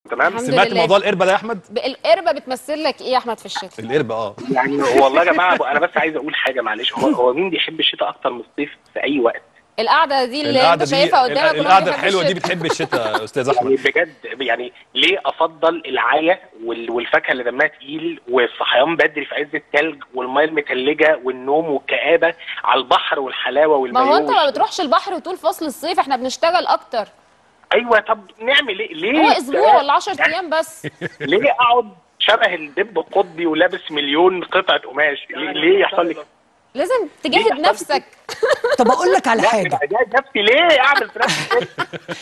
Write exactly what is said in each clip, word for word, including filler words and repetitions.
تمام. سمعت موضوع القربه ده يا احمد؟ القربه بتمثل لك ايه يا احمد في الشتاء؟ القربه اه يعني والله يا جماعه انا بس عايز اقول حاجه معلش، هو هو مين بيحب الشتاء اكتر من الصيف في اي وقت؟ القعده دي اللي القعده انت دي شايفها قدامك القعده الحلوه دي بتحب الشتاء يا استاذ يعني احمد. بجد يعني ليه افضل العيا وال- والفاكهه اللي دمها تقيل والصحيان بدري في عز الثلج والميه المتلجه والنوم والكآبه على البحر والحلاوه ما والمايوه هو انت ما والشمس؟ بتروحش البحر طول فصل الصيف، احنا بنشتغل اكتر. ايوه طب نعمل ايه؟ ليه هو اسبوع ولا عشرة ايام بس. ليه اقعد شبه الدب القطبي ولابس مليون قطعه قماش؟ ليه, ليه يحصل لي؟ لازم تجاهد نفسك. طب اقول لك على حاجه، اجاهد نفسي ليه؟ اعمل في نفسي كده.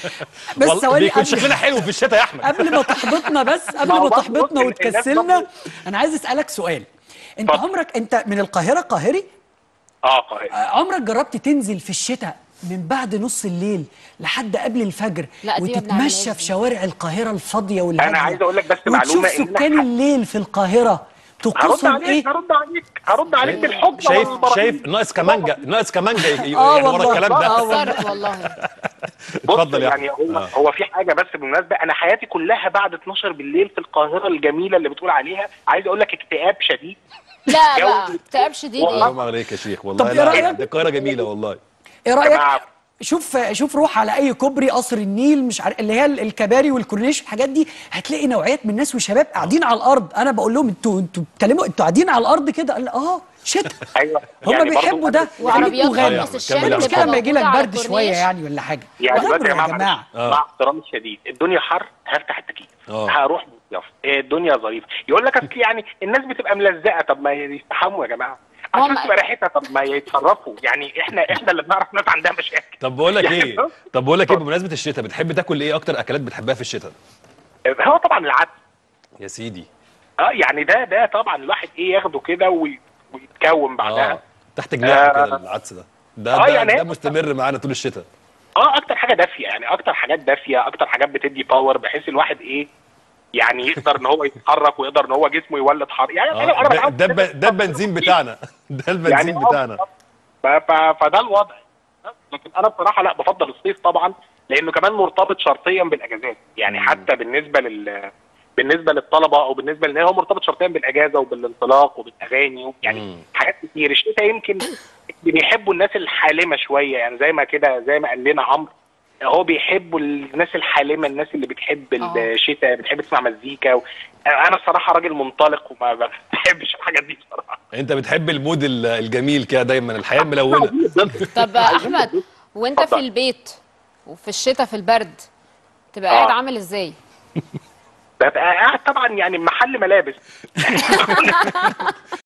بس ثواني بيكون قبل شكلنا حلو في الشتاء يا احمد. قبل ما تحبطنا، بس قبل ما ما هو برضه تحبطنا الناس وتكسلنا، برضه- انا عايز اسالك سؤال. انت اتفضل. عمرك، انت من القاهره قاهري؟ اه قاهرة. آه، عمرك جربت تنزل في الشتاء من بعد نص الليل لحد قبل الفجر لا، دي ما بنعملهاش وتتمشى في دي. شوارع القاهره الفاضيه والهاديه؟ انا عايز اقول لك بس معلومه وتشوف ان سكان انا الليل في القاهره هرد طقوسهم عليك ايه؟ هرد عليك هرد عليك بالحب شايف والبراهين. شايف ناقص كمانجا ناقص كمانجا ي- آه يعني ورا والله. الكلام ده. آه والله. صرت والله. بص اتفضل يا يعني احمد. هو آه. هو في حاجه بس بالمناسبه، انا حياتي كلها بعد اتناشر بالليل في القاهره الجميله اللي بتقول عليها، عايز اقول لك اكتئاب شديد. لا جو- بقى اكتئاب شديد والله. ايه؟ حرام عليك يا شيخ والله. طب إيه لا رأيك؟ دي القاهره جميله والله. ايه رايك؟ جماعة. شوف شوف روح على اي كوبري، قصر النيل، مش عارف اللي هي الكباري والكورنيش والحاجات دي، هتلاقي نوعيات من الناس وشباب قاعدين على الارض. انا بقول لهم انتوا انتوا بتتكلموا، انتوا قاعدين على الارض كده؟ قال اه شتاء. ايوه هم يعني برضو بيحبوا ده برضو- وعربيات أيوة، خالص الشارع كمل يا مش أحمد. كده لما يجي لك موجودة على برد شويه الكورنيش. يعني ولا حاجه؟ يعني دلوقتي يا عمرو جماعه يا جماعه آه. مع احترامي الشديد، الدنيا حر هفتح التكييف، آه. هروح مصيف، إيه الدنيا ظريفه، يقول لك اصل يعني الناس بتبقى ملزقه، طب ما يستحموا يا جماعه عشان هم- تبقى ريحتها، طب ما يتصرفوا، يعني احنا احنا اللي بنعرف ناس عندها مشاكل. طب بقول لك يعني ايه طب بقول لك ايه بمناسبه الشتاء، بتحب تاكل ايه؟ اكتر اكلات بتحبها في الشتاء؟ هو طبعا العدس. يا سيدي. اه يعني ده ده طبعا الواحد ايه ياخده كده وي- ويتكون بعدها. اه تحت جناحه آه. كده العدس ده. ده آه، ده, يعني ده هي- مستمر معانا طول الشتاء. اه اكتر حاجه دافيه، يعني اكتر حاجات دافيه، اكتر حاجات بتدي باور، بحيث الواحد ايه يعني يقدر ان هو يتحرك ويقدر ان هو جسمه يولد حر، يعني انا اه انا ده بتعود ده, كده. الب- ده البنزين بتاعنا. ده البنزين يعني آه، بتاعنا. ف- ف- فده الوضع. لكن انا بصراحه لا، بفضل الصيف طبعا، لانه كمان مرتبط شرطيا بالاجازات، يعني حتى بالنسبه لل بالنسبه للطلبه او بالنسبه لان هو مرتبط شرطيا بالاجازه وبالانطلاق وبالاغاني، يعني مم. حاجات كتير. الشتاء يمكن بيحبوا الناس الحالمه شويه، يعني زي ما كده زي ما قال لنا عمرو، هو بيحبوا الناس الحالمه، الناس اللي بتحب آه. الشتاء، بتحب تسمع مزيكا و... انا الصراحه راجل منطلق وما بحبش الحاجات دي بصراحه. انت بتحب المود ال- الجميل كده دايما، الحياه الملونه. طب احمد، وانت في البيت وفي الشتاء في البرد تبقى آه. قاعد عامل ازاي؟ ببقى قاعد طبعا يعني محل ملابس.